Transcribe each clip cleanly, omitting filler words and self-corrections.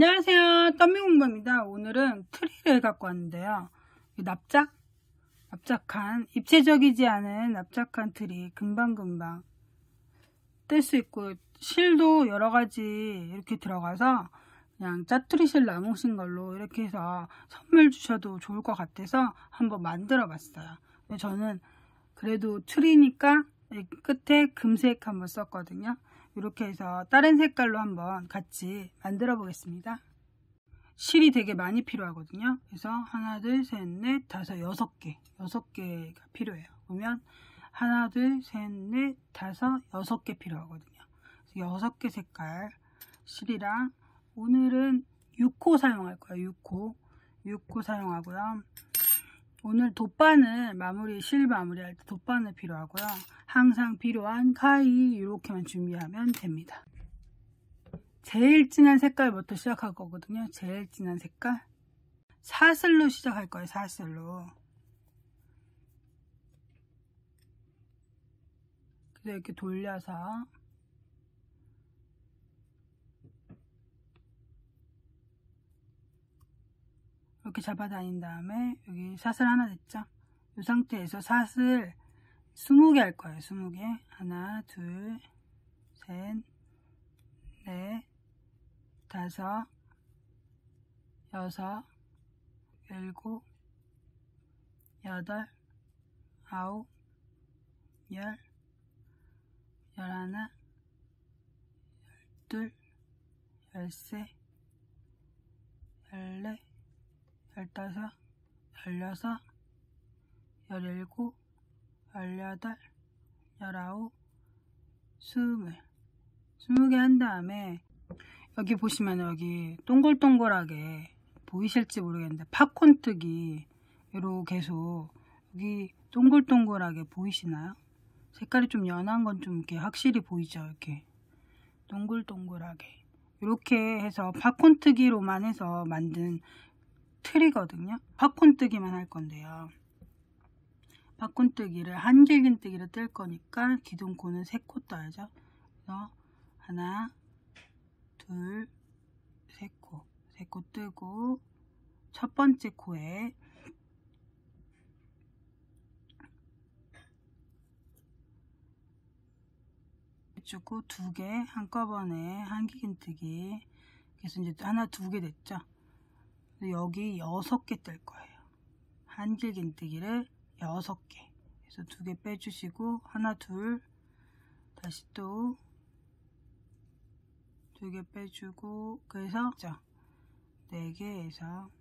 안녕하세요, 떠미공부입니다. 오늘은 트리를 갖고 왔는데요. 납작한 입체적이지 않은 납작한 트리 금방금방 뗄 수 있고, 실도 여러가지 이렇게 들어가서 그냥 짜투리실 나무신 걸로 이렇게 해서 선물 주셔도 좋을 것 같아서 한번 만들어 봤어요. 저는 그래도 트리니까 끝에 금색 한번 썼거든요. 이렇게 해서 다른 색깔로 한번 같이 만들어 보겠습니다. 실이 되게 많이 필요하거든요. 그래서 하나, 둘, 셋, 넷, 다섯, 6개가 필요해요. 보면 하나, 둘, 셋, 넷, 다섯, 6개 필요하거든요. 6개 색깔 실이랑, 오늘은 6호 사용할 거예요. 6호 사용하고요. 오늘 돗바늘 실 마무리할 때 돗바늘 필요하고요. 항상 필요한 가위 이렇게만 준비하면 됩니다. 제일 진한 색깔부터 시작할 거거든요. 제일 진한 색깔 사슬로 시작할 거예요. 사슬로. 그래서 이렇게 돌려서 이렇게 잡아 다닌 다음에 여기 사슬 하나 됐죠? 이 상태에서 사슬 20개 할 거예요. 20개. 하나, 둘, 셋, 넷, 다섯, 여섯, 일곱, 여덟, 아홉, 열, 열하나, 열둘, 열세, 열네, 열다섯, 열여섯, 열일곱, 열여덟, 열아홉, 20개 한 다음에 여기 보시면 여기 동글동글하게 보이실지 모르겠는데 팝콘뜨기 로 계속 여기 동글동글하게 보이시나요? 색깔이 좀 연한 건 좀 이렇게 확실히 보이죠? 이렇게 동글동글하게 이렇게 해서 팝콘뜨기로만 해서 만든 틀이거든요. 팝콘뜨기만 할 건데요. 팝콘뜨기를 한길긴뜨기를 뜰 거니까 기둥코는 3코 떠야죠. 그래서 하나, 둘, 3코 뜨고 첫 번째 코에 주고 2개 한꺼번에 한길긴뜨기. 그래서 이제 하나, 2개 됐죠. 여기 6개 뜰 거예요. 한길긴뜨기를 6개. 그래서 2개 빼주시고 하나, 둘, 다시 또 2개 빼주고, 그래서 4개에서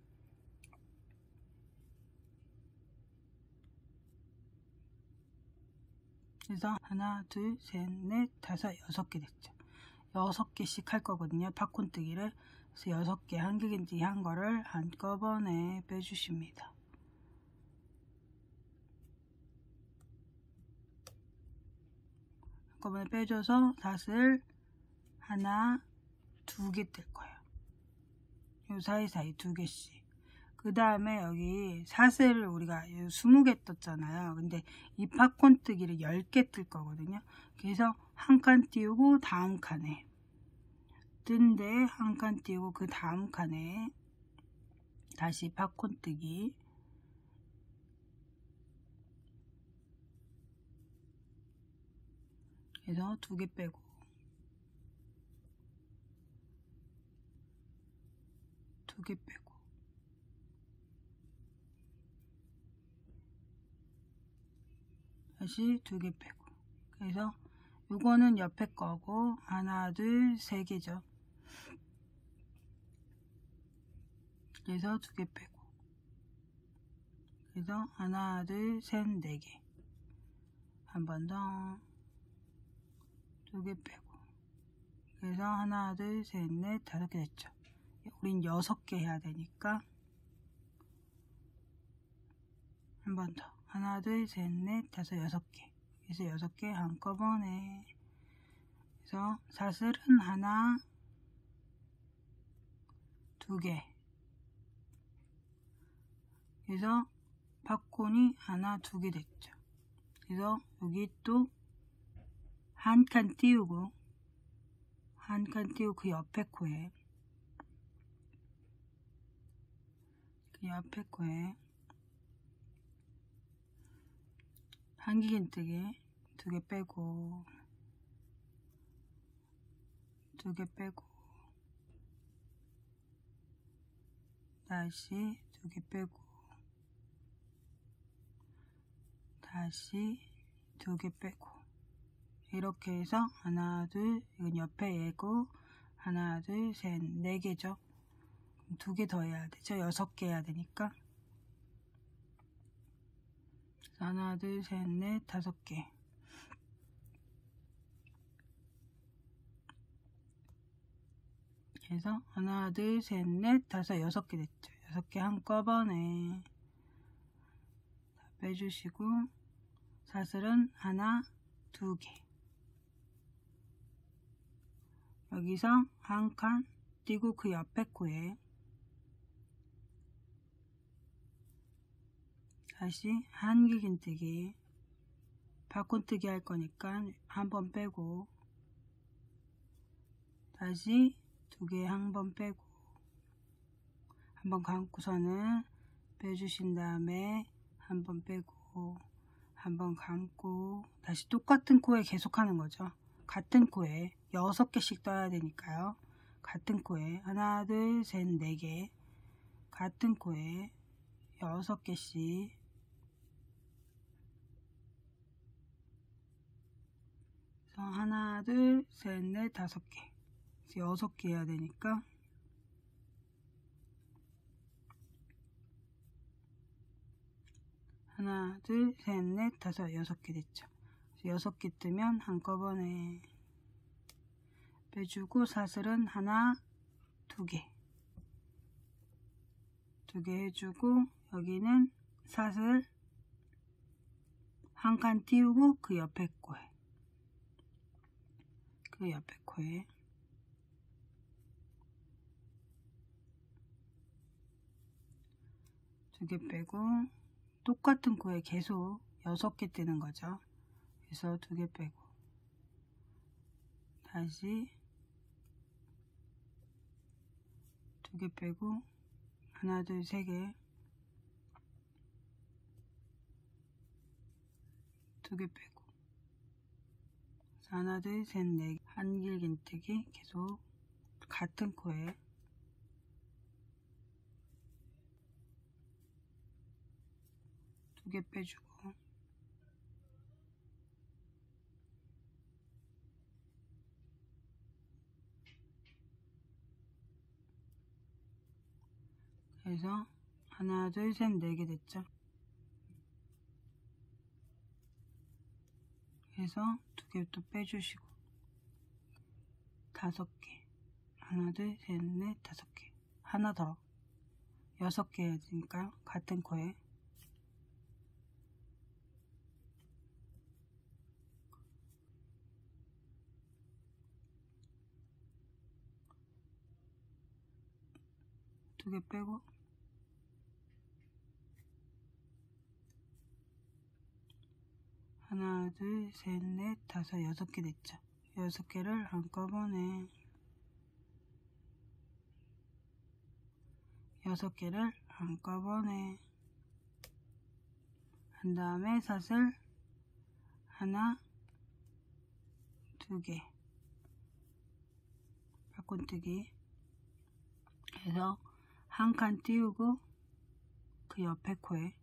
그래서 하나, 둘, 셋, 넷, 다섯, 6개 됐죠. 6개씩 할 거거든요. 팝콘뜨기를. 그래서 6개 한길긴뜨기 한 거를 한꺼번에 빼주십니다. 한꺼번에 빼줘서 사슬 하나, 2개 뜰 거예요. 요 사이사이 2개씩. 그 다음에 여기 사슬을 우리가 20개 떴잖아요. 근데 이 팝콘뜨기를 10개 뜰 거거든요. 그래서 한 칸 띄우고 다음 칸에 뜬데 한 칸 띄우고 그 다음 칸에 다시 팝콘뜨기. 그래서 2개 빼고 2개 빼고 다시 2개 빼고. 그래서 요거는 옆에 거고 하나, 둘, 3개죠. 그래서 2개 빼고, 그래서 하나, 둘, 셋, 4개. 한 번 더 2개 빼고, 그래서 하나, 둘, 셋, 넷, 5개 됐죠. 우린 6개 해야 되니까 한 번 더 하나, 둘, 셋, 넷, 다섯, 6개. 그래서 6개 한꺼번에. 그래서 사슬은 하나, 2개. 그래서 팝콘이 하나, 2개 됐죠. 그래서 여기 또 한 칸 띄우고 그 옆에 코에 그 옆에 코에 한길긴뜨기 2개 빼고 2개 빼고 다시 2개 빼고 다시 2개 빼고 이렇게 해서 하나 둘 이건 옆에 얘고 하나 둘 셋 4개죠. 2개 더 해야 되죠. 6개 해야 되니까 하나 둘 셋 넷 5개 그래서 하나 둘 셋 넷 5, 6개 됐죠. 6개 한꺼번에 빼주시고 사슬은 하나 2개 여기서 한 칸 띄고 그 옆에 코에 다시 한길긴뜨기 바꾼뜨기 할 거니까 한 번 빼고 다시 2개 한 번 빼고 한 번 감고서는 빼주신 다음에 한 번 빼고 한 번 감고 다시 똑같은 코에 계속 하는 거죠. 같은 코에 6개씩 떠야 되니까요. 같은 코에 하나 둘 셋 4개 같은 코에 6개씩 그래서 하나 둘 셋 넷 5개 6개 해야 되니까 하나 둘 셋 넷 5, 6개 됐죠. 6개 뜨면 한꺼번에 빼주고 사슬은 하나 2개 2개 해주고 여기는 사슬 한 칸 띄우고 그 옆에 코에 2개 빼고 똑같은 코에 계속 6개 뜨는 거죠. 그래서 2개 빼고 다시 2개 빼고 하나 둘 3개 2개 빼고 하나 둘 셋 4개 한길긴뜨기 계속 같은 코에 2개 빼주고 그래서 하나 둘 셋 4개 됐죠. 그래서 2개 또 빼주시고 5개 하나 둘 셋 넷 5개 하나 더 6개 해야 되니까요. 같은 코에 두 개 빼고 하나 둘 셋 넷 5, 6개 됐죠. 6개를 한꺼번에 6개를 한꺼번에 한 다음에 사슬 하나 2개 바꾼뜨기 해서 한 칸 띄우고 그 옆에 코에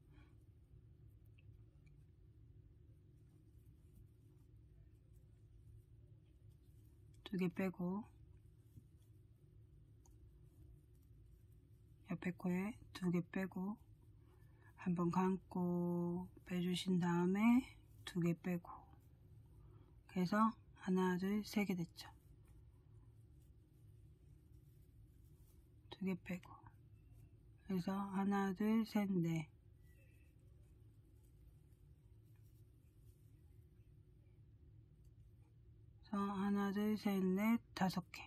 두 개 빼고 옆에 코에 2개 빼고 한번 감고 빼주신 다음에 2개 빼고 그래서 하나 둘 3개 됐죠. 2개 빼고 그래서 하나 둘 셋 넷 그래서 하나 둘 셋 넷 5개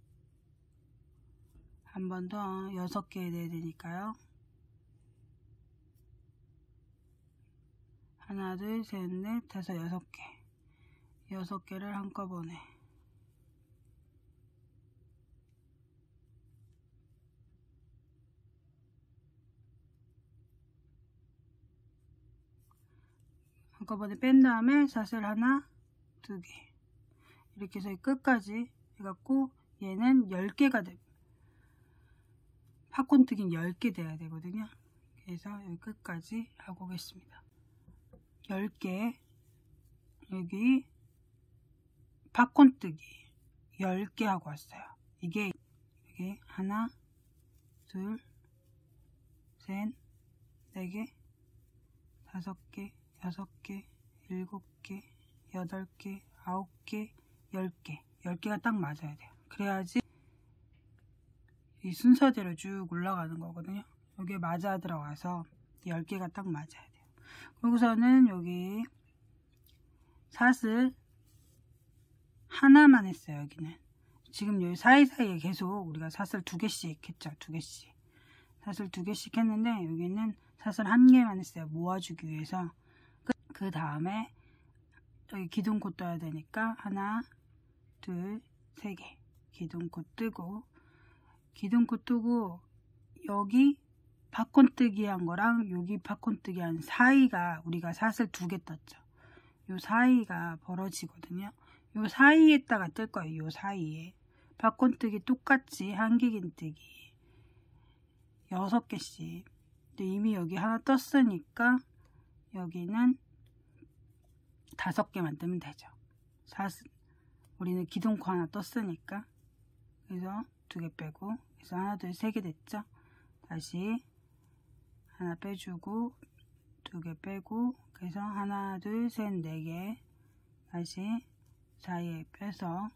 한 번 더 6개 해야 되니까요. 하나 둘 셋 넷 5, 6개 6개를 한꺼번에 한꺼번에 뺀 다음에 사슬 하나, 두 개 이렇게 해서 끝까지 해갖고 얘는 10개가 돼. 팝콘뜨기는 10개 돼야 되거든요. 그래서 여기 끝까지 하고 오겠습니다. 10개 여기 팝콘뜨기 10개 하고 왔어요. 이게 하나, 둘, 셋, 4개, 5개, 6개, 7개, 8개, 9개, 10개. 10개가 딱 맞아야 돼요. 그래야지 이 순서대로 쭉 올라가는 거거든요. 여기에 맞아 들어가서 10개가 딱 맞아야 돼요. 그리고서는 여기 사슬 하나만 했어요. 여기는 지금 여기 사이사이에 계속 우리가 사슬 2개씩 했죠. 2개씩 사슬 2개씩 했는데 여기는 사슬 1개만 했어요. 모아주기 위해서. 그 다음에 여기 기둥코 떠야 되니까 하나, 둘, 3개 기둥코 뜨고, 기둥코 뜨고 여기 팝콘뜨기 한 거랑 여기 팝콘뜨기 한 사이가 우리가 사슬 2개 떴죠. 요 사이가 벌어지거든요. 요 사이에다가 뜰 거예요. 요 사이에 팝콘뜨기 똑같이 한길긴뜨기 6개씩. 근데 이미 여기 하나 떴으니까 여기는 5개만 뜨면 되죠. 우리는 기둥코 하나 떴으니까. 그래서 2개 빼고, 그래서 하나, 둘, 3개 됐죠. 다시 하나 빼주고 2개 빼고, 그래서 하나, 둘, 셋, 4개. 다시 사이에 빼서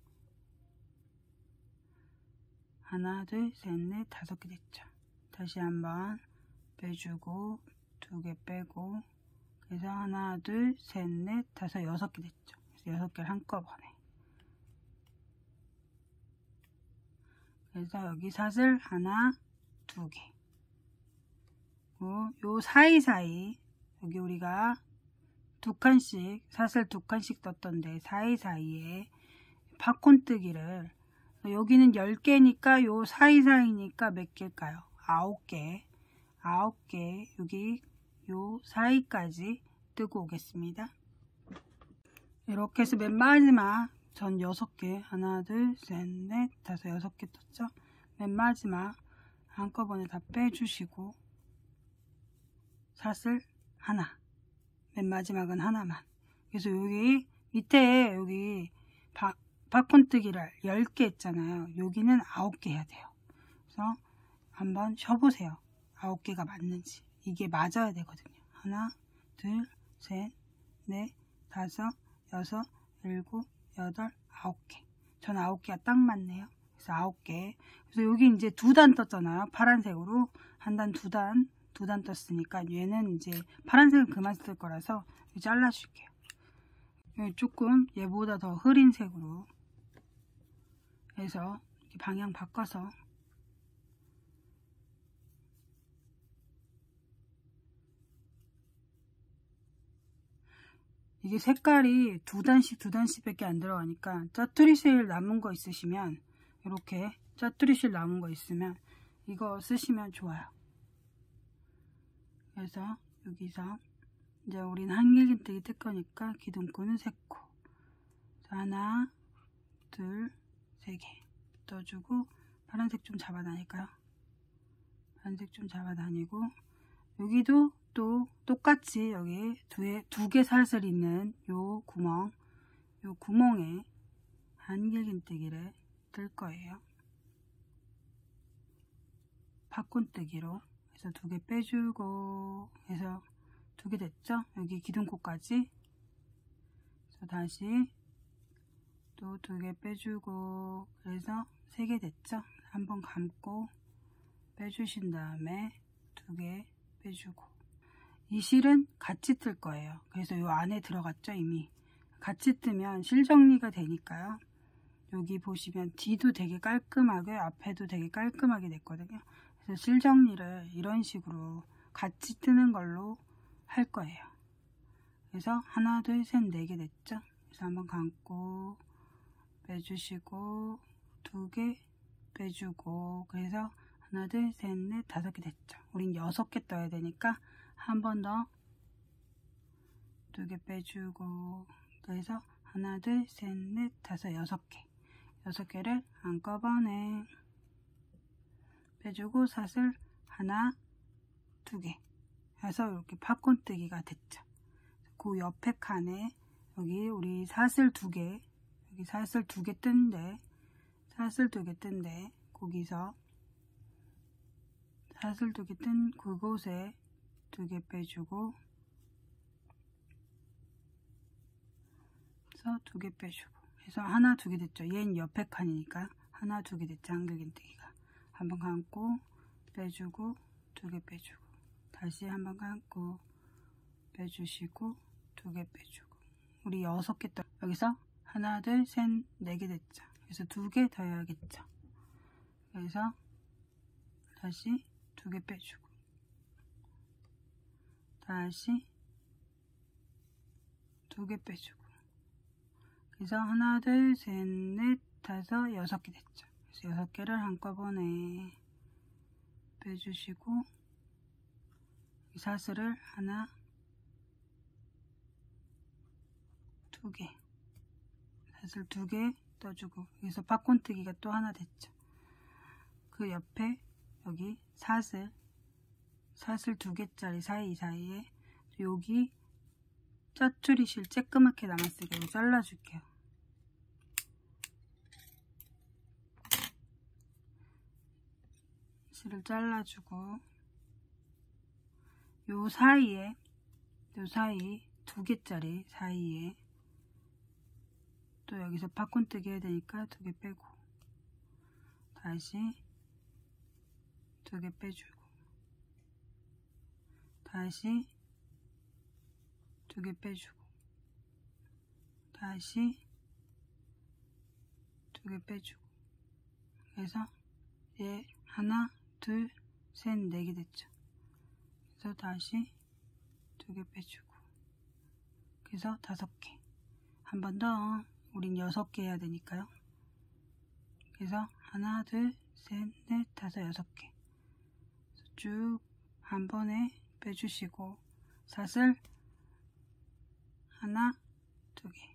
하나, 둘, 셋, 넷, 5개 됐죠. 다시 한번 빼주고 2개 빼고, 그래서 하나, 둘, 셋, 넷, 5, 6개 됐죠. 그래서 6개를 한꺼번에. 그래서 여기 사슬 하나, 2개. 요 사이사이 여기 우리가 2칸씩 사슬 2칸씩 떴던데 사이사이에 팝콘뜨기를, 여기는 10개니까 요 사이사이니까 몇 개일까요? 9개. 9개 여기 요 사이까지 뜨고 오겠습니다. 이렇게 해서 맨 마지막 전 6개, 하나, 둘, 셋, 넷, 5, 6개 떴죠. 맨 마지막 한꺼번에 다 빼주시고 사슬 하나, 맨 마지막은 하나만. 그래서 여기 밑에 여기 팝콘뜨기를 10개 했잖아요. 여기는 9개 해야 돼요. 그래서 한번 쉬어보세요. 9개가 맞는지. 이게 맞아야 되거든요. 하나, 둘, 셋, 넷, 5, 6, 7, 8, 9개. 전 9개가 딱 맞네요. 그래서 9개. 그래서 여기 이제 2단 떴잖아요. 파란색으로. 한 단, 2단, 2단 떴으니까 얘는 이제 파란색은 그만 쓸 거라서 잘라줄게요. 조금 얘보다 더 흐린 색으로 해서 이렇게 방향 바꿔서 이게 색깔이 2단씩 밖에 안 들어가니까 짜투리실 남은 거 있으시면 이렇게 짜투리실 남은 거 있으면 이거 쓰시면 좋아요. 그래서 여기서 이제 우린 한길긴뜨기 뜰 거니까 기둥코는 3코. 하나, 둘, 3개 떠주고 파란색 좀 잡아다닐까요? 파란색 좀 잡아다니고 여기도 또 똑같이 여기 두 개 사슬 있는 요 구멍에 한길긴뜨기를 뜰 거예요. 팝콘뜨기로 해서 2개 빼주고 해서 2개 됐죠? 여기 기둥코까지. 그래서 다시 또 2개 빼주고 그래서 3개 됐죠? 한번 감고 빼주신 다음에 2개 빼주고, 이 실은 같이 뜰 거예요. 그래서 요 안에 들어갔죠. 이미 같이 뜨면 실 정리가 되니까요. 여기 보시면 뒤도 되게 깔끔하게 앞에도 되게 깔끔하게 됐거든요. 그래서 실 정리를 이런 식으로 같이 뜨는 걸로 할 거예요. 그래서 하나, 둘, 셋, 4개 됐죠. 그래서 한번 감고 빼주시고 2개 빼주고, 그래서 하나, 둘, 셋, 넷, 5개 됐죠. 우린 6개 떠야 되니까 한 번 더 두 개 빼주고, 그래서 하나, 둘, 셋, 넷, 다섯, 6개. 6개를 한꺼번에 빼주고 사슬 하나, 2개 해서 이렇게 팝콘 뜨기가 됐죠. 그 옆에 칸에 여기 우리 사슬 2개, 여기 사슬 2개 뜬데, 사슬 2개 뜬데, 거기서 사슬 2개 뜬 그곳에 2개 빼주고, 그래서 2개 빼주고, 그래서 하나, 2개 됐죠. 얘는 옆에 칸이니까 하나, 2개 됐죠. 한길긴뜨기가. 한번 감고 빼주고, 2개 빼주고, 다시 한번 감고 빼주시고, 2개 빼주고, 우리 6개 또 여기서 하나, 둘, 셋, 4개 됐죠. 그래서 2개 더 해야겠죠. 그래서 다시 2개 빼주고, 다시 2개 빼주고, 그래서 하나, 둘, 셋, 넷, 다섯, 6개 됐죠. 그래서 6개를 한꺼번에 빼주시고, 사슬을 하나, 2개, 사슬 2개 떠주고, 여기서 팝콘뜨기가 또 하나 됐죠. 그 옆에 여기 사슬 2개짜리 사이사이에 여기 짜투리실 쬐끄맣게 남았으니까 이거 잘라줄게요. 실을 잘라주고, 요 사이 2개짜리 사이에 또 여기서 팝콘뜨기 해야 되니까 2개 빼고, 다시 2개 빼주고, 다시 2개 빼주고, 다시 2개 빼주고, 그래서 얘 하나, 둘, 셋, 4개 됐죠. 그래서 다시 2개 빼주고, 그래서 5개. 한 번 더, 우린 6개 해야 되니까요. 그래서 하나, 둘, 셋, 넷, 다섯, 6개 쭉 한 번에 빼주시고, 사슬 하나, 2개.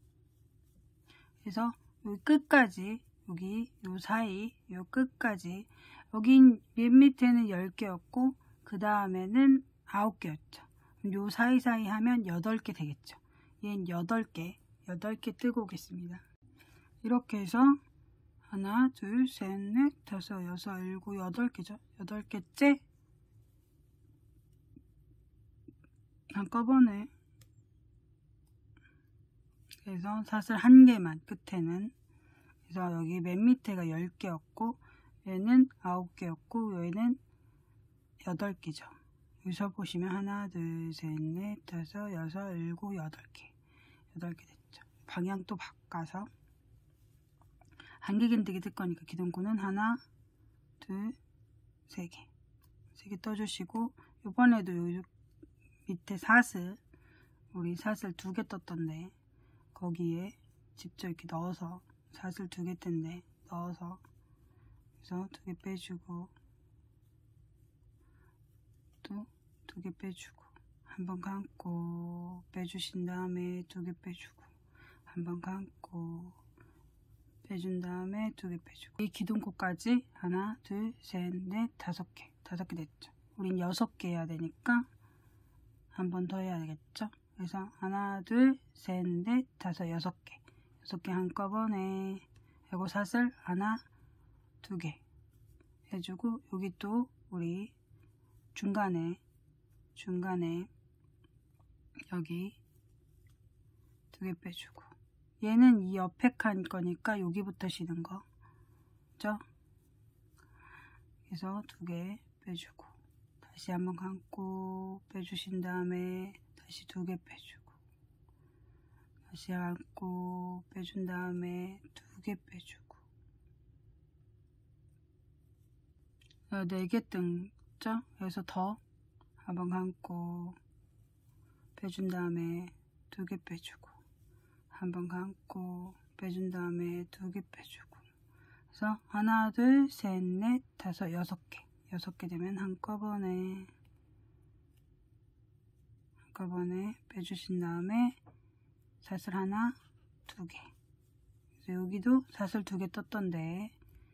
그래서 여기 끝까지, 여기 요 사이 요 끝까지, 여기 맨 밑에는 10개였고 그 다음에는 9개였죠. 요 사이사이 하면 8개 되겠죠. 얘는 8개 뜨고 오겠습니다. 이렇게 해서 하나, 둘, 셋, 넷, 다섯, 여섯, 일곱, 8개죠. 8개째 한꺼번에, 그래서 사슬 1개만 끝에는, 그래서 여기 맨 밑에가 10개였고 얘는 9개였고 얘는 8개죠. 여기서 보시면 하나, 둘, 셋, 넷, 다섯, 여섯, 일곱, 8개 됐죠. 방향 또 바꿔서 한길긴뜨기 뜰 거니까 기둥구는 하나, 둘, 3개 떠주시고, 이번에도 요 밑에 사슬, 우리 사슬 2개 떴던데 거기에 직접 이렇게 넣어서, 사슬 2개 뜬데 넣어서, 그래서 2개 빼주고, 또 2개 빼주고, 한번 감고 빼주신 다음에 2개 빼주고, 한번 감고 빼준 다음에 2개 빼주고, 이 기둥코까지 하나, 둘, 셋, 넷, 5개 됐죠. 우린 6개 해야 되니까 한 번 더 해야겠죠. 그래서 하나, 둘, 셋, 넷, 다섯, 6개 한꺼번에 하고, 사슬 하나, 2개 해주고, 여기 또 우리 중간에 여기 2개 빼주고, 얘는 이 옆에 칸 거니까 여기부터 쉬는 거, 그죠? 그래서 2개 빼주고, 다시 한번 감고 빼주신 다음에 다시 2개 빼주고, 다시 감고 빼준 다음에 2개 빼주고, 4개 뜬죠? 그래서 더 한번 감고 빼준 다음에 2개 빼주고, 한번 감고 빼준 다음에 2개 빼주고, 그래서 하나, 둘, 셋, 넷, 다섯, 6개 되면 한꺼번에 한꺼번에 빼주신 다음에 사슬 하나, 두 개. 그래서 여기도 사슬 두 개 떴던데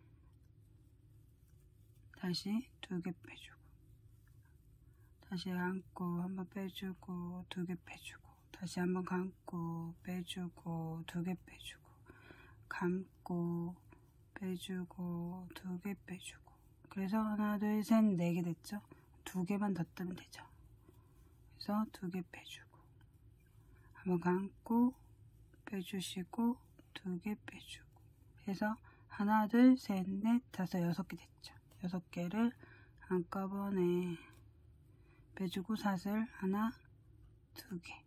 다시 두 개 빼주고, 다시 감고 한번 빼주고, 두 개 빼주고, 다시 한번 감고 빼주고, 두 개 빼주고, 감고 빼주고, 두 개 빼주고. 그래서 하나, 둘, 셋, 네 개 됐죠? 두 개만 더 뜨면 되죠. 그래서 두 개 빼주고, 한번 감고 빼주시고, 두 개 빼주고 해서 하나, 둘, 셋, 넷, 다섯, 여섯 개 됐죠. 여섯 개를 한꺼번에 빼주고 사슬 하나, 두 개.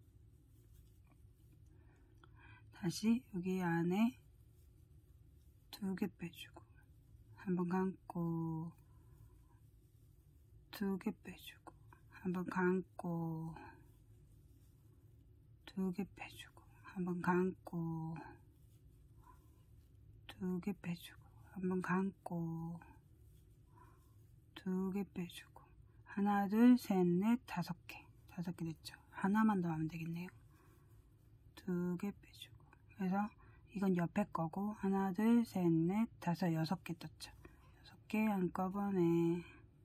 다시 여기 안에 두 개 빼주고, 한번 감고 두 개 빼주고, 한번 감고 두 개 빼주고, 한번 감고 두 개 빼주고, 한번 감고 두 개 빼주고, 하나, 둘, 셋, 넷, 다섯 개. 다섯 개 됐죠. 하나만 더 하면 되겠네요. 두 개 빼주고. 그래서 이건 옆에 거고, 하나, 둘, 셋, 넷, 다섯, 여섯 개 떴죠. 여섯 개 한꺼번에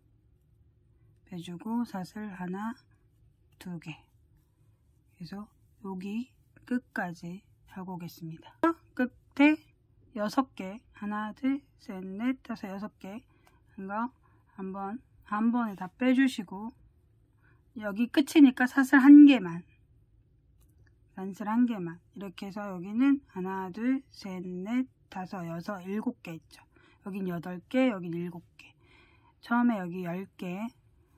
빼주고 사슬 하나, 두 개. 그래서 여기 끝까지 하고 오겠습니다. 끝에 여섯 개, 하나, 둘, 셋, 넷, 다섯, 여섯 개. 이거 한 번에 다 빼주시고, 여기 끝이니까 사슬 한 개만, 사슬 한 개만 이렇게 해서 여기는 하나, 둘, 셋, 넷, 다섯, 여섯, 일곱 개 있죠. 여긴 8개, 여긴 7개. 처음에 여기 10개,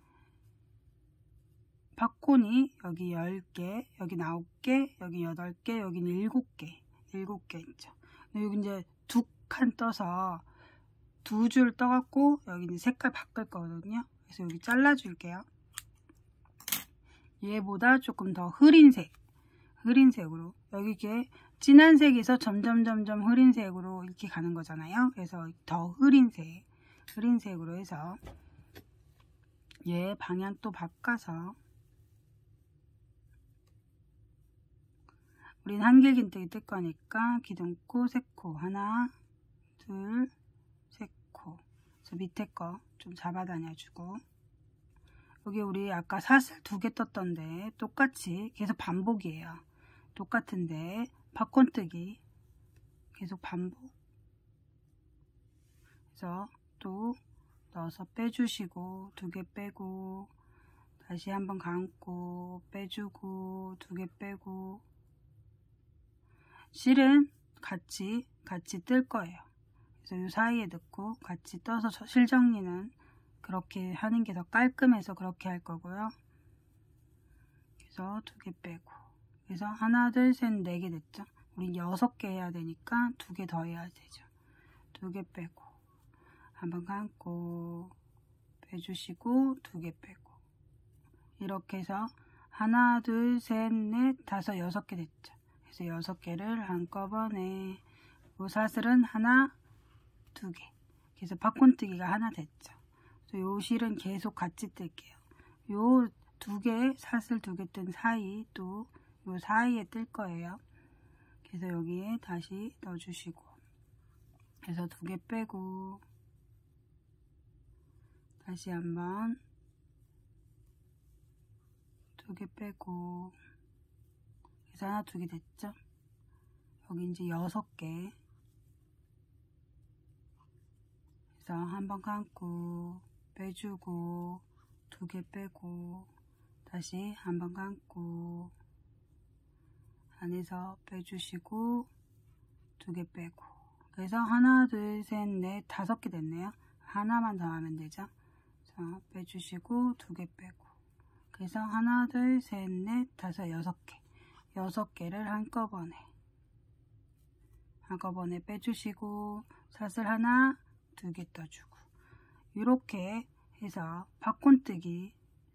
팝콘이 여기 10개, 여긴 9개, 여긴 8개, 여긴 7개, 7개 있죠. 여기 이제 두 칸 떠서 두 줄 떠갖고 여기 이제 색깔 바꿀 거거든요. 그래서 여기 잘라줄게요. 얘보다 조금 더 흐린 색, 흐린색으로, 여기 이게 진한 색에서 점점 흐린색으로 이렇게 가는 거잖아요. 그래서 더 흐린색으로 해서 얘 방향 또 바꿔서, 우린 한길긴뜨기 뜰 거니까 기둥코, 세코, 하나, 둘, 세코. 그래서 밑에 거 좀 잡아 다녀주고, 여기 우리 아까 사슬 두 개 떴던데 똑같이 계속 반복이에요. 똑같은데 팝콘뜨기 계속 반복. 그래서 또 넣어서 빼주시고, 두 개 빼고, 다시 한번 감고 빼주고, 두 개 빼고. 실은 같이 뜰 거예요. 그래서 이 사이에 넣고 같이 떠서 실 정리는 그렇게 하는 게 더 깔끔해서 그렇게 할 거고요. 그래서 두 개 빼고, 그래서 하나, 둘, 셋, 네 개 됐죠. 우린 6개 해야 되니까 두 개 더 해야 되죠. 두 개 빼고, 한번 감고 빼주시고, 두 개 빼고. 이렇게 해서 하나, 둘, 셋, 넷, 다섯, 6개 됐죠. 그래서 6개를 한꺼번에, 요 사슬은 하나, 두 개. 그래서 팝콘뜨기가 하나 됐죠. 요 실은 계속 같이 뜰게요. 요 두 개, 사슬 두 개 뜬 사이, 또 요 사이에 뜰 거예요. 그래서 여기에 다시 넣어주시고, 그래서 두 개 빼고, 다시 한번 두 개 빼고, 그래서 하나, 두 개 됐죠? 여기 이제 6개. 그래서 한번 감고 빼주고, 두 개 빼고, 다시 한번 감고 안에서 빼주시고, 두 개 빼고. 그래서 하나, 둘, 셋, 넷, 5개 됐네요. 하나만 더 하면 되죠. 그래서 빼주시고, 두 개 빼고. 그래서 하나, 둘, 셋, 넷, 다섯, 6개. 6개를 한꺼번에 빼주시고, 사슬 하나, 두 개 떠주고. 이렇게 해서 팝콘뜨기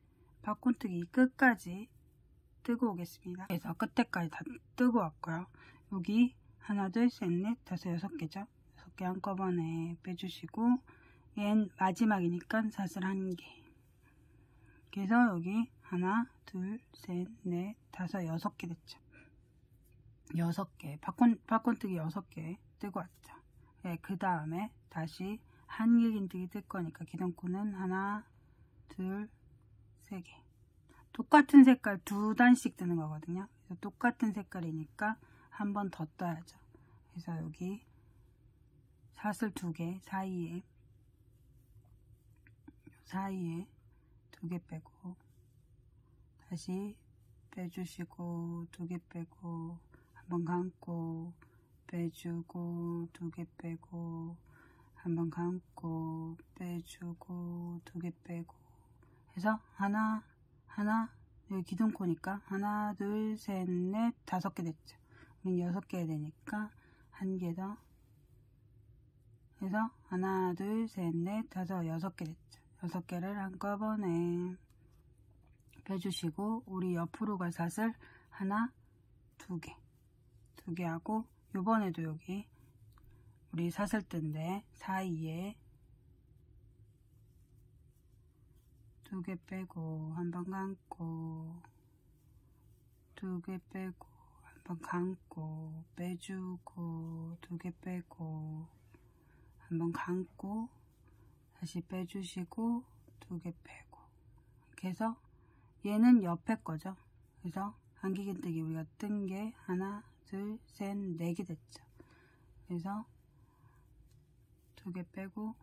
끝까지 뜨고 오겠습니다. 그래서 끝에까지 다 뜨고 왔고요. 여기 하나, 둘, 셋, 넷, 다섯, 6개죠. 6개 한꺼번에 빼주시고, 얘는 마지막이니까 사슬 1개. 그래서 여기 하나, 둘, 셋, 넷, 다섯, 6개 됐죠. 6개. 바콘뜨기 6개 뜨고 왔죠. 네, 그 다음에 다시 한길긴뜨기 뜰 거니까 기둥코는 하나, 둘, 3개. 똑같은 색깔 2단씩 뜨는 거거든요. 그래서 똑같은 색깔이니까 한 번 더 떠야죠. 그래서 여기 사슬 2개 사이에 2개 빼고 다시 빼주시고 2개 빼고 한번 감고 빼주고 2개 빼고 한번 감고 빼주고 2개 빼고 해서 하나 여기 기둥코니까 하나 둘 셋 넷 5개 됐죠. 우린 6개 되니까 한 개 더 해서 하나 둘 셋 넷 다섯 6개 됐죠. 6개를 한꺼번에 빼주시고 우리 옆으로 갈 사슬 하나 2개 하고 요번에도 여기 우리 사슬 뜬데 사이에 2개 빼고 한번 감고 2개 빼고 한번 감고 빼주고 2개 빼고 한번 감고 다시 빼주시고 2개 빼고 이렇게 해서 얘는 옆에 거죠. 그래서 한길긴뜨기 우리가 뜬 게 하나 둘 셋 4개 됐죠. 그래서 2개 빼고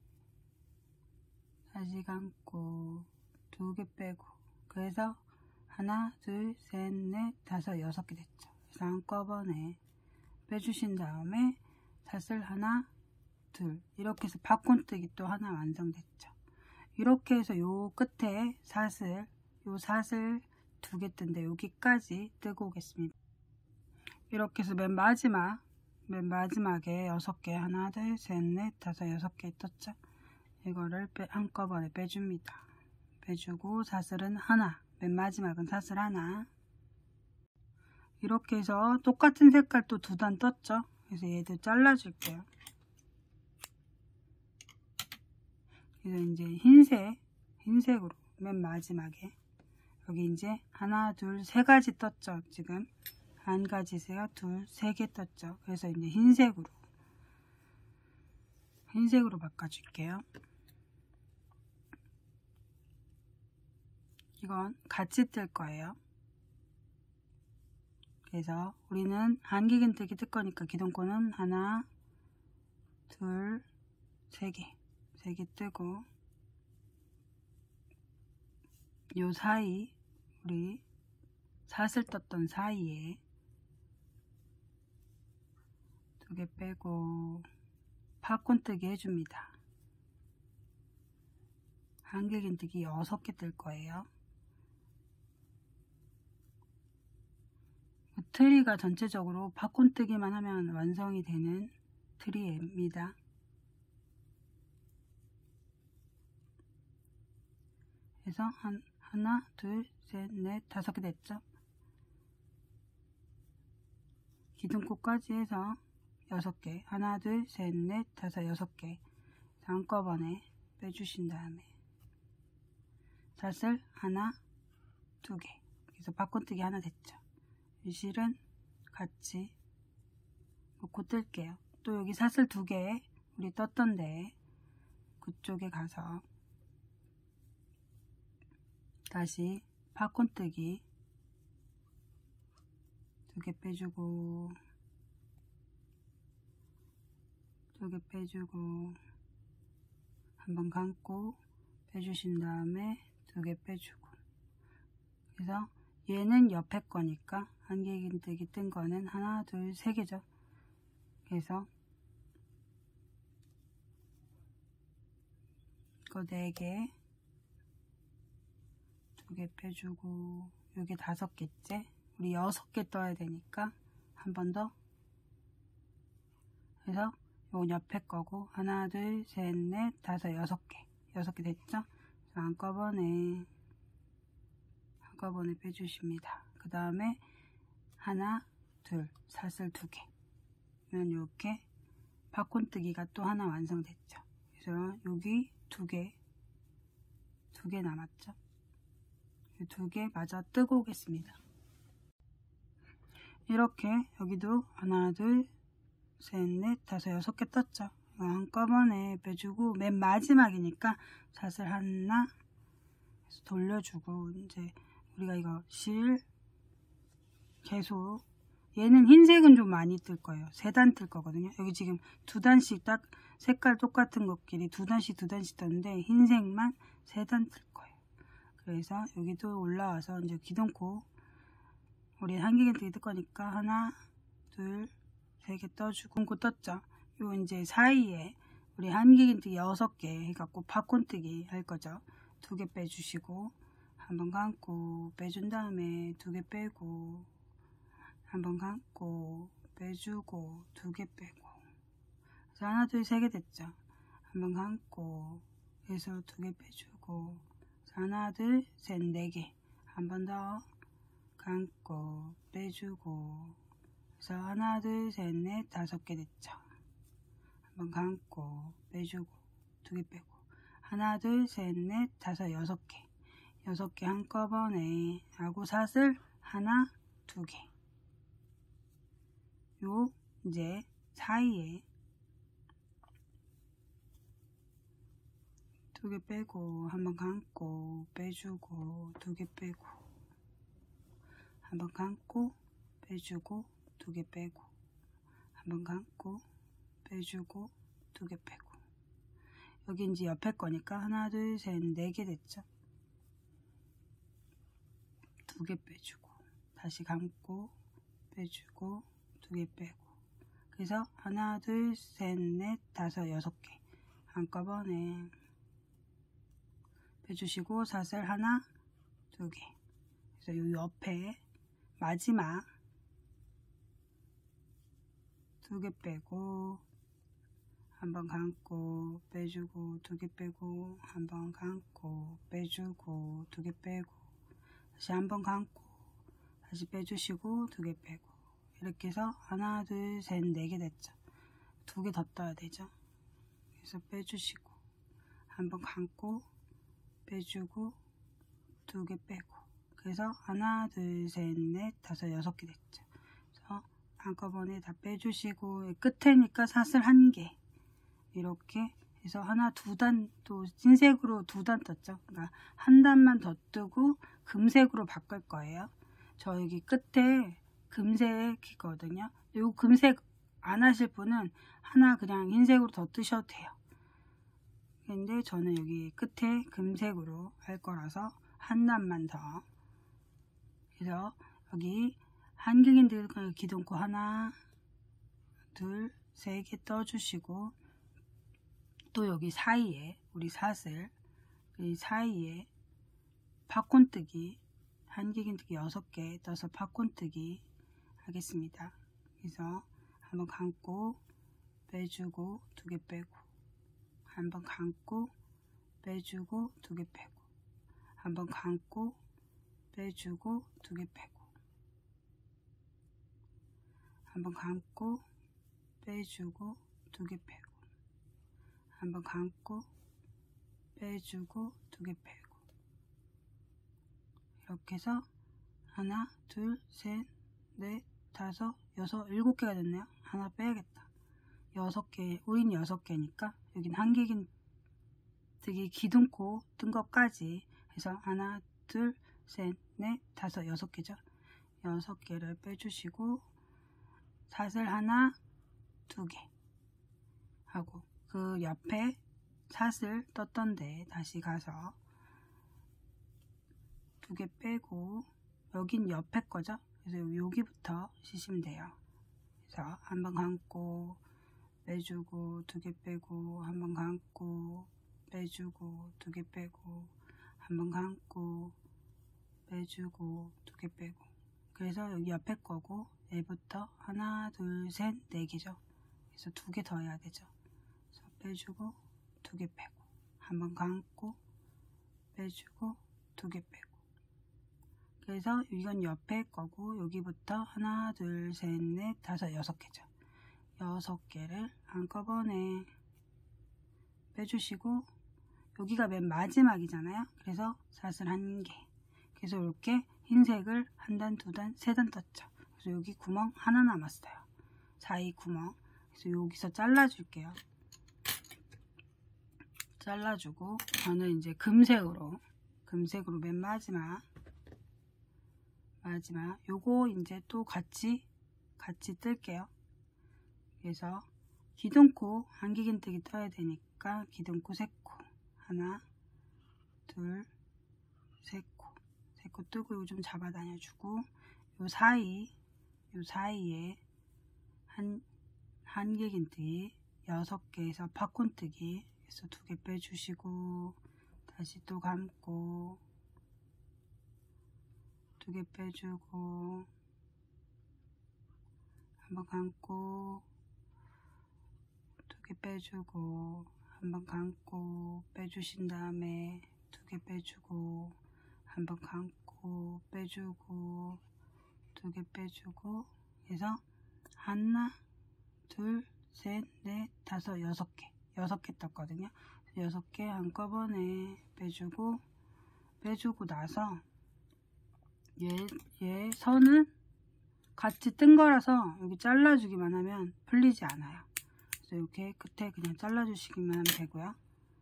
다시 감고 2개 빼고 그래서 하나 둘 셋 넷 다섯 6개 됐죠. 그래서 한꺼번에 빼주신 다음에 사슬 하나 둘 이렇게 해서 바콘뜨기 또 하나 완성됐죠. 이렇게 해서 요 끝에 사슬 2개 뜬데 여기까지 뜨고 오겠습니다. 이렇게 해서 맨 마지막에 6개 하나 둘 셋 넷 다섯 6개 떴죠. 이거를 한꺼번에 빼줍니다. 빼주고 사슬은 하나, 맨 마지막은 사슬 하나. 이렇게 해서 똑같은 색깔 또 2단 떴죠. 그래서 얘들 잘라줄게요. 그래서 이제 흰색으로 맨 마지막에 여기 이제 하나, 둘, 3가지 떴죠. 지금 한 가지 새가 3개 떴죠. 그래서 이제 흰색으로 바꿔줄게요. 이건 같이 뜰 거예요. 그래서 우리는 한길긴뜨기 뜰 거니까 기둥코는 하나, 둘, 3개 뜨고 요 사이 우리 사슬 떴던 사이에 2개 빼고 바콘뜨기 해줍니다. 한길긴뜨기 6개 뜰 거예요. 트리가 전체적으로 바콘뜨기만 하면 완성이 되는 트리입니다. 그래서 하나, 둘, 셋, 넷, 5개 됐죠. 기둥코까지 해서 6개 하나, 둘, 셋, 넷, 다섯 6개 한꺼번에 빼주신 다음에 사슬 하나, 2개 그래서 바콘뜨기 하나 됐죠. 이 실은 같이 놓고 뜰게요. 또 여기 사슬 2개 우리 떴던 데 그쪽에 가서 다시 바콘뜨기 2개 빼주고 2개 빼주고 한번 감고 빼주신 다음에 2개 빼주고 그래서 얘는 옆에 거니까 한길긴뜨기 뜬 거는 하나, 둘, 3개죠. 그래서 이거 4개 2개 빼주고 요게 5개째 우리 6개 떠야 되니까 한 번 더 그래서 요건 옆에 거고 하나, 둘, 셋, 넷, 다섯 6개 됐죠? 한꺼번에 빼주십니다. 그 다음에 하나, 둘, 사슬 2개 그러면 이렇게 바콘뜨기가 또 하나 완성됐죠. 그래서 여기 2개 남았죠. 이 두 개 마저 뜨고 오겠습니다. 이렇게 여기도 하나, 둘, 셋, 넷, 다섯, 여섯 개 떴죠. 한꺼번에 빼주고 맨 마지막이니까 샷을 하나 돌려주고, 이제 우리가 이거 실 계속, 얘는 흰색은 좀 많이 뜰 거예요. 3단 뜰 거거든요. 여기 지금 2단씩 딱 색깔 똑같은 것끼리 2단씩 떴는데 흰색만 3단 뜰 거예요. 그래서 여기도 올라와서 이제 기둥코 우리 한길긴뜨기 뜰 거니까 하나, 둘, 3개 떠주고, 기둥코 떴죠. 요 이제 사이에 우리 한길긴뜨기 6개 해갖고 팝콘뜨기 할 거죠. 2개 빼주시고 한번 감고 빼준 다음에 2개 빼고 한번 감고 빼주고 2개 빼고, 그래서 하나, 둘, 3개 됐죠. 한번 감고 해서 2개 빼주고, 하나, 둘, 셋, 4개. 한 번 더 감고 빼주고, 그래서 하나, 둘, 셋, 넷, 5개 됐죠. 한번 감고 빼주고 2개 빼고, 하나, 둘, 셋, 넷, 5, 6개. 6개 한꺼번에 하고 샷을 하나, 2개. 요 이제 사이에 2개 빼고 한번 감고 빼주고 2개 빼고, 한번 감고 빼주고 2개 빼고, 한번 감고 빼주고 2개 빼고, 여기 이제 옆에 거니까 하나, 둘, 셋, 4개 됐죠. 2개 빼주고 다시 감고 빼주고 2개 빼고, 그래서 하나, 둘, 셋, 넷, 5, 6개 한꺼번에 빼주시고 샷을 하나, 2개. 그래서 요 옆에 마지막 2개 빼고 한번 감고 빼주고 2개 빼고, 한번 감고 빼주고 2개 빼고, 다시 한번 감고 다시 빼주시고 2개 빼고, 이렇게 해서 하나, 둘, 셋, 4개 됐죠. 2개 더 떠야 되죠. 그래서 빼주시고 한번 감고 빼주고 2개 빼고, 그래서 하나, 둘, 셋, 넷, 5, 6개 됐죠. 그래서 한꺼번에 다 빼주시고, 끝에니까 샷을 1개 이렇게 해서 하나, 2단, 또 흰색으로 2단 떴죠. 그러니까 한 단만 더 뜨고 금색으로 바꿀 거예요. 저 여기 끝에 금색이거든요. 요 금색 안 하실 분은 하나 그냥 흰색으로 더 뜨셔도 돼요. 근데 저는 여기 끝에 금색으로 할 거라서 한 단만 더. 그래서 여기 한길긴뜨기 기둥코 하나, 둘, 3개 떠주시고, 또 여기 사이에 우리 샷을 이 사이에 팝콘뜨기 한길긴뜨기 6개 떠서 팝콘뜨기 하겠습니다. 그래서 한번 감고 빼주고 2개 빼고, 한번 감고 빼주고 2개 빼고, 한번 감고 빼주고 2개 빼고, 한번 감고 빼주고 2개 빼고, 한번 감고 빼주고 2개 빼고, 이렇게 해서 하나, 둘, 셋, 넷, 5, 6, 7개가 됐네요. 하나 빼야겠다. 6개, 우린 6개니까 여긴 한길긴뜨기 기둥코 뜬 것까지 해서 하나, 둘, 셋, 넷, 5, 6개죠. 6개를 빼주시고 샷을 하나, 2개 하고, 그 옆에 샷을 떴던데 다시 가서 2개 빼고, 여긴 옆에 거죠. 그래서 여기부터 치시면 돼요. 그래서 한번 감고 빼주고 2개 빼고, 한번 감고 빼주고 2개 빼고, 한번 감고 빼주고 2개 빼고, 그래서 여기 옆에 거고 얘부터 하나, 둘, 셋, 4개죠. 그래서 2개 더 해야 되죠. 그래서 빼주고 2개 빼고, 한번 감고 빼주고 2개 빼고, 그래서 이건 옆에 거고 여기부터 하나, 둘, 셋, 넷, 5, 6개죠. 6개를 한꺼번에 빼주시고, 여기가 맨 마지막이잖아요. 그래서 샷을 1개. 그래서 이렇게 흰색을 한 단, 두 단, 세 단 떴죠. 그래서 여기 구멍 하나 남았어요. 사이 구멍. 그래서 여기서 잘라줄게요. 잘라주고 저는 이제 금색으로 맨 마지막 요거 이제 또 같이 뜰게요. 그래서 기둥코 한길긴뜨기 떠야 되니까 기둥코 3코 하나 둘 3코 뜨고 요 좀 잡아 다녀주고 요 사이에 한길긴뜨기 6개에서 팝콘뜨기 그래서 2개 빼주시고 다시 또 감고 2개 빼주고 한번 감고 2개 빼주고 한번 감고 빼주신 다음에 2개 빼주고 한번 감고 빼주고 2개 빼주고 해서 하나 둘 셋 넷 다섯 6개 떴거든요. 6개 한꺼번에 빼주고 나서 얘 선은 같이 뜬 거라서 여기 잘라주기만 하면 풀리지 않아요. 그래서 이렇게 끝에 그냥 잘라주시기만 하면 되고요.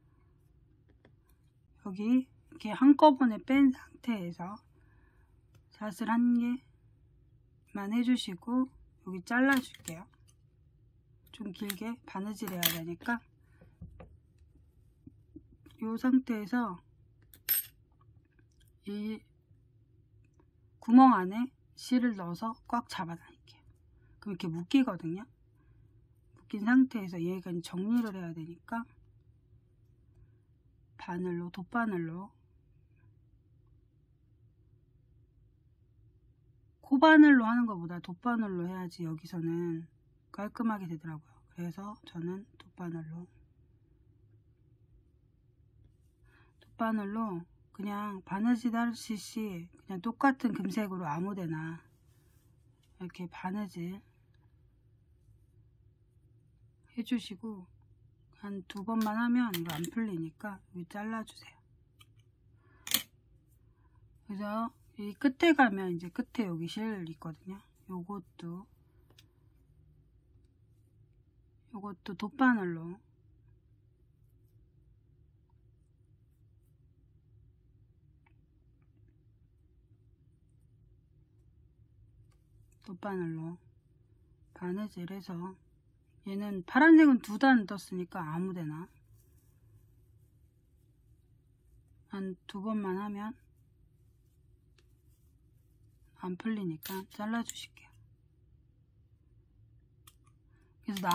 여기 이렇게 한꺼번에 뺀 상태에서 샷을 1개만 해주시고 여기 잘라줄게요. 좀 길게 바느질 해야 되니까 이 상태에서 이 구멍 안에 실을 넣어서 꽉 잡아당길게요. 그럼 이렇게 묶이거든요. 묶인 상태에서 얘가 정리를 해야 되니까 돗바늘로 코바늘로 하는 것보다 돗바늘로 해야지 여기서는 깔끔하게 되더라고요. 그래서 저는 돗바늘로 그냥 바느질 하듯이 그냥 똑같은 금색으로 아무데나 이렇게 바느질 해주시고 한 2번만 하면 이거 안 풀리니까 여기 잘라주세요. 그래서 이 끝에 가면 이제 끝에 여기 실 있거든요. 요것도 돗바늘로 바느질해서 얘는 파란색은 2단 떴으니까 아무데나 한 2번만 하면 안 풀리니까 잘라주실게요. 그래서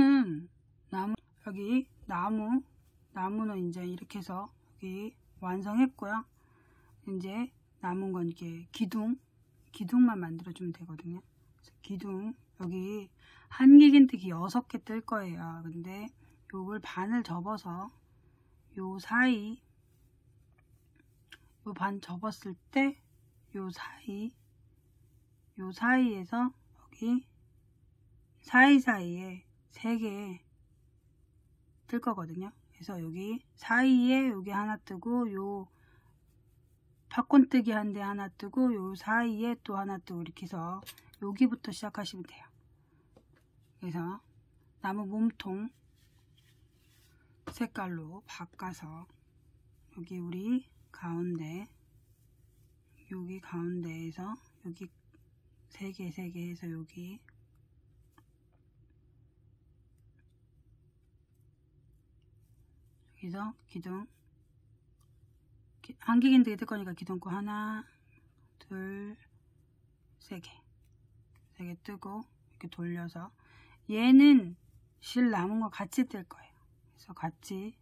여기 나무는 이제 이렇게 해서 여기 완성했고요. 이제 남은 건 이렇게 기둥만 만들어주면 되거든요. 그래서 기둥 여기 한길긴뜨기 6개 뜰 거예요. 근데 요걸 반을 접어서 요 반 접었을 때 요 사이에서 여기 사이사이에 3개 뜰 거거든요. 그래서 여기 사이에 여기 하나 뜨고 요 팝콘뜨기 한 대 하나 뜨고 요 사이에 또 하나 뜨고 이렇게 해서 여기부터 시작하시면 돼요. 그래서 나무 몸통 색깔로 바꿔서 여기 우리 여기 가운데에서 여기 3개 해서 여기 여기서 기둥 한길긴뜨기 뜰 거니까 기둥코 하나 둘 3개 뜨고 이렇게 돌려서 얘는 실 남은 거 같이 뜰 거예요. 그래서 같이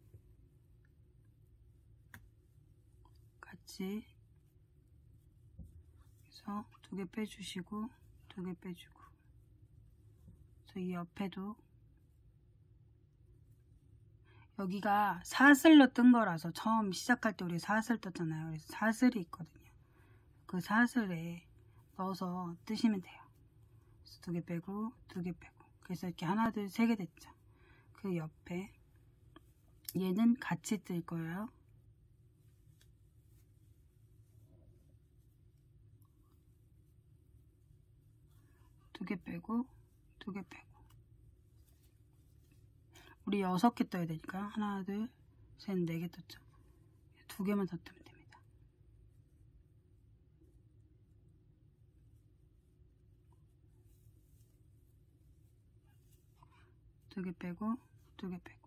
해서 2개 빼주시고 2개 빼주고 그래서 이 옆에도 여기가 사슬로 뜬 거라서 처음 시작할 때 우리 사슬 떴잖아요. 그래서 사슬이 있거든요. 그 사슬에 넣어서 뜨시면 돼요. 그래서 2개 빼고 2개 빼고 그래서 이렇게 하나 둘 3개 됐죠. 그 옆에 얘는 같이 뜰 거예요. 두 개 빼고, 두 개 빼고. 우리 6개 떠야 되니까 하나, 둘, 셋, 4개 떴죠. 두 개만 더 뜨면 됩니다. 두 개 빼고, 두 개 빼고.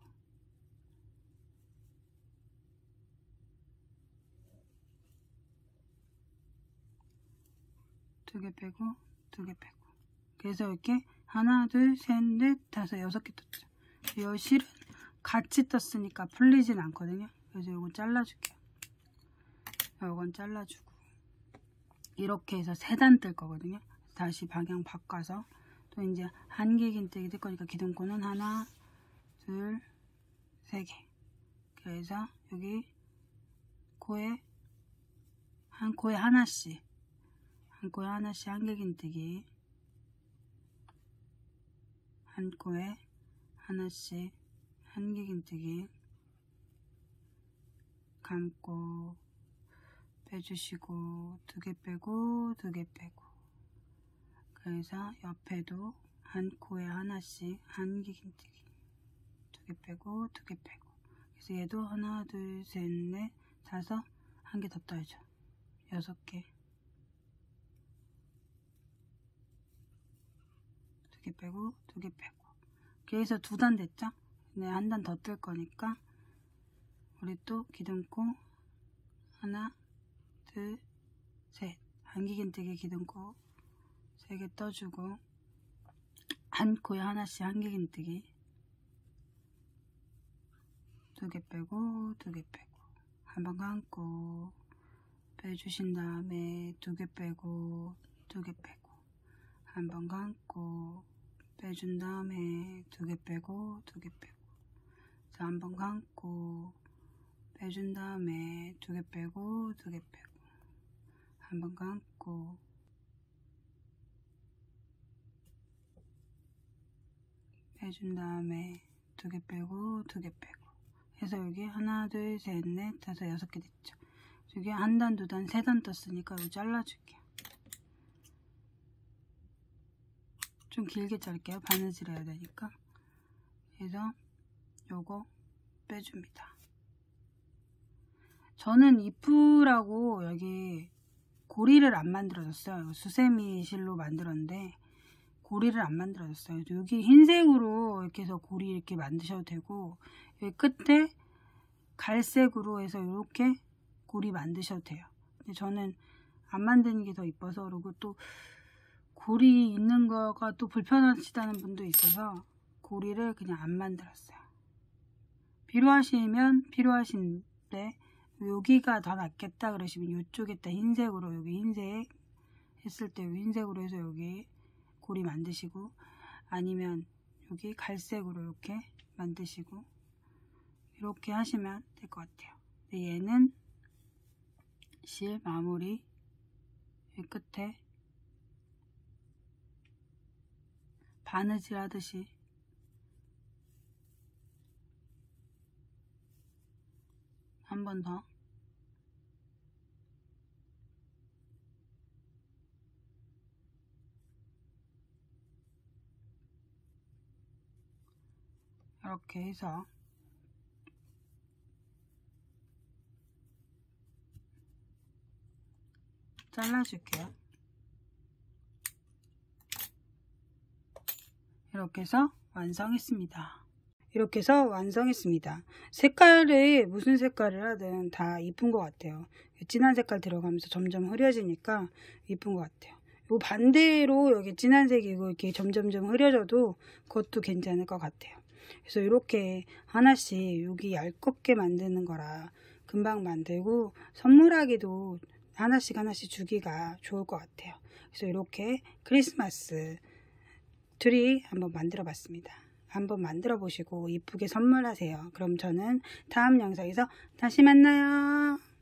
두 개 빼고, 두 개 빼고. 그래서 이렇게 하나, 둘, 셋, 넷, 다섯, 6개 떴죠. 이 실은 같이 떴으니까 풀리진 않거든요. 그래서 이건 잘라줄게요. 이건 잘라주고 이렇게 해서 3단 뜰 거거든요. 다시 방향 바꿔서 또 이제 한길긴뜨기 뜰 거니까 기둥코는 하나, 둘, 3개. 그래서 여기 코에 한 코에 하나씩, 한 코에 하나씩 한길긴뜨기, 한 코에 하나씩 한길긴뜨기 감고 빼주시고 두 개 빼고 두 개 빼고. 그래서 옆에도 한 코에 하나씩 한길긴뜨기 두 개 빼고 두 개 빼고. 그래서 얘도 하나 둘 셋 넷 다섯, 한 개 더 떠야죠. 6개. 두 개 빼고 두 개 빼고. 그래서 2단 됐죠? 네, 한 단 더 뜰 거니까 우리 또 기둥코 하나, 둘, 셋. 한길긴뜨기 기둥코 3개 떠주고 한 코에 하나씩 한길긴뜨기 두 개 빼고 두 개 빼고 한번 감고 빼주신 다음에 두 개 빼고 두 개 빼고 한번 감고 빼준 다음에 두 개 빼고 두 개 빼고. 자, 한번 감고 빼준 다음에 두 개 빼고 두 개 빼고 한번 감고 빼준 다음에 두 개 빼고 두 개 빼고 해서 여기 하나 둘 셋 넷 다섯, 6개 됐죠. 여기 한 단, 두 단, 3단 떴으니까 이거 잘라줄게요. 좀 길게 자를게요. 바느질 해야 되니까. 그래서 요거 빼줍니다. 저는 이프라고 여기 고리를 안 만들어줬어요. 수세미 실로 만들었는데 고리를 안 만들어줬어요. 여기 흰색으로 이렇게 해서 고리 이렇게 만드셔도 되고 여기 끝에 갈색으로 해서 이렇게 고리 만드셔도 돼요. 근데 저는 안 만드는 게 더 이뻐서. 그리고 또 고리 있는 거가 또 불편하시다는 분도 있어서 고리를 그냥 안 만들었어요. 필요하시면 필요하신데 여기가 더 낫겠다 그러시면 이쪽에다 흰색으로, 여기 흰색 했을 때 흰색으로 해서 여기 고리 만드시고, 아니면 여기 갈색으로 이렇게 만드시고 이렇게 하시면 될 것 같아요. 근데 얘는 실 마무리 여기 끝에 바느질 하듯이 한 번 더 이렇게 해서 잘라줄게요. 이렇게 해서 완성했습니다. 이렇게 해서 완성했습니다. 색깔이 무슨 색깔을 하든 다 이쁜 것 같아요. 진한 색깔 들어가면서 점점 흐려지니까 이쁜 것 같아요. 요 반대로 여기 진한색이고 이렇게 점점점 흐려져도 그것도 괜찮을 것 같아요. 그래서 이렇게 하나씩 여기 얇게 만드는 거라 금방 만들고 선물하기도 하나씩 하나씩 주기가 좋을 것 같아요. 그래서 이렇게 크리스마스 트리 한번 만들어 봤습니다. 한번 만들어 보시고 이쁘게 선물하세요. 그럼 저는 다음 영상에서 다시 만나요.